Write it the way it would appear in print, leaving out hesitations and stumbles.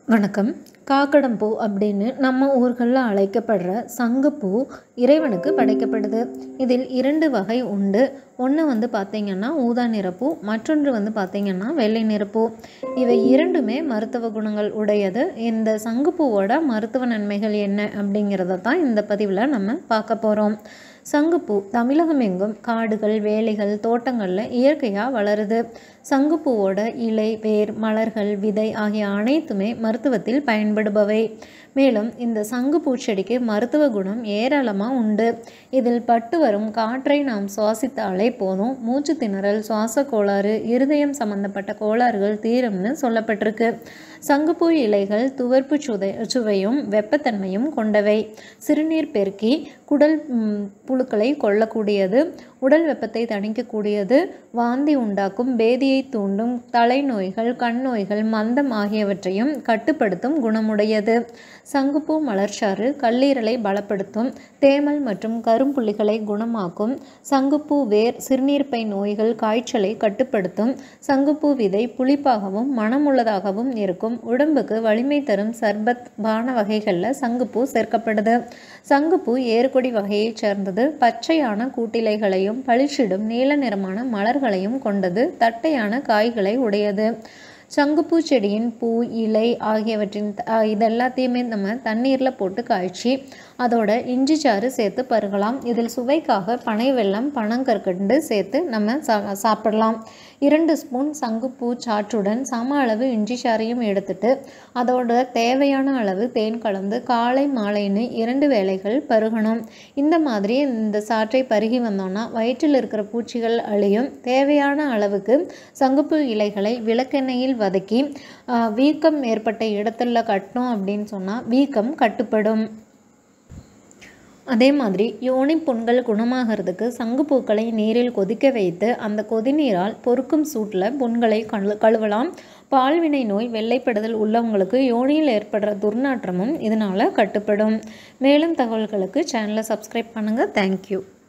வணக்கம். காக்கடம்பூ அப்படின்னு நம்ம ஊர்களில் அழைக்கப்படுற சங்குப்பூ இறைவனுக்கு படைக்கப்படுது. இதில் 2 வகை உண்டு. ஒன்று பார்த்திங்கன்னா ஊதா நிறப்பூ, மற்றொன்று பார்த்திங்கன்னா வெள்ளை நிறப்பூ. இவை இரண்டுமே மருத்துவ குணங்கள் உடையது. இந்த சங்குப்பூவோட மருத்துவ நன்மைகள் என்ன அப்படிங்கிறத தான் இந்த பதிவில் நம்ம பார்க்க போகிறோம். சங்குப்பூ தமிழகம் எங்கும் காடுகள், வேலிகள், தோட்டங்களில் இயற்கையாக வளருது. சங்குப்பூவோட இலை, வேர், மலர்கள், விதை ஆகிய அனைத்துமே மருத்துவத்தில் பயன்படுபவை. மேலும் இந்த சங்குப்பூ செடிக்கு மருத்துவ குணம் ஏராளமாக உண்டு. இதில் பட்டு வரும் காற்றை நாம் சுவாசித்தாலே போதும், மூச்சு திணறல், சுவாச கோளாறு, இருதயம் சம்பந்தப்பட்ட கோளாறுகள் தீரும்னு சொல்லப்பட்டிருக்கு. சங்குப்பூ இலைகள் துவர்ப்பு சுவையும் வெப்பத்தன்மையும் கொண்டவை. சிறுநீர் பெருக்கி, குடல் புழுக்களை கொல்லக்கூடியது, உடல் வெப்பத்தை தணிக்கக்கூடியது, வாந்தி உண்டாக்கும், பேதியை தூண்டும், தலைநோய்கள், கண் நோய்கள், மந்தம் ஆகியவற்றையும் கட்டுப்படுத்தும் குணமுடையது. சங்குப்பூ மலர்ச்சாறு கல்லீரலை பலப்படுத்தும், தேமல் மற்றும் கரும்புள்ளிகளை குணமாக்கும். சங்குப்பூ வேர் சிறுநீர்ப்பை நோய்கள், காய்ச்சலை கட்டுப்படுத்தும். சங்குப்பூ விதை புளிப்பாகவும் மணமுள்ளதாகவும் இருக்கும். உடம்புக்கு வலிமை தரும் சர்பத், பான வகைகளில் சங்குப்பூ சேர்க்கப்படுது. சங்குப்பூ ஏறுகொடி வகையைச் சேர்ந்தது. பச்சையான கூட்டிலைகளையும் பளிச்சிடும் நீல நிறமான மலர்களையும் கொண்டது. தட்டையான காய்களை உடையது. சங்குப்பூ செடியின் பூ, இலை ஆகியவற்றின் இதெல்லாத்தையுமே நம்ம தண்ணீரில் போட்டு காய்ச்சி அதோட இஞ்சி சாறு சேர்த்து பருகலாம். இதில் சுவைக்காக பனை வெல்லம், பனங்கற்கண்டு சேர்த்து நம்ம சாப்பிடலாம். 2 ஸ்பூன் சங்குப்பூ சாற்றுடன் சம அளவு இஞ்சி சாறையும் எடுத்துட்டு அதோட தேவையான அளவு தேன் கலந்து காலை மாலைன்னு 2 வேளைகள் பருகணும். இந்த மாதிரி இந்த சாற்றை பருகி வந்தோம்னா வயிற்றில் இருக்கிற பூச்சிகள் அழியும். தேவையான அளவுக்கு சங்குப்பூ இலைகளை விளக்கெண்ணெயில் வதக்கி வீக்கம் ஏற்பட்ட இடத்துல கட்டணும் அப்படின்னு சொன்னால் வீக்கம் கட்டுப்படும். அதே மாதிரி யோனி புண்கள் குணமாகிறதுக்கு சங்குப்பூக்களை நீரில் கொதிக்க வைத்து அந்த கொதிநீரால் பொறுக்கும் சூட்டில் புண்களை கழுவலாம். பால்வினை நோய், வெள்ளைப்படுதல் உள்ளவங்களுக்கு யோனியில் ஏற்படுற துர்நாற்றமும் இதனால் கட்டுப்படும். மேலும் தகவல்களுக்கு சேனலை சப்ஸ்கிரைப் பண்ணுங்கள். தேங்க்யூ.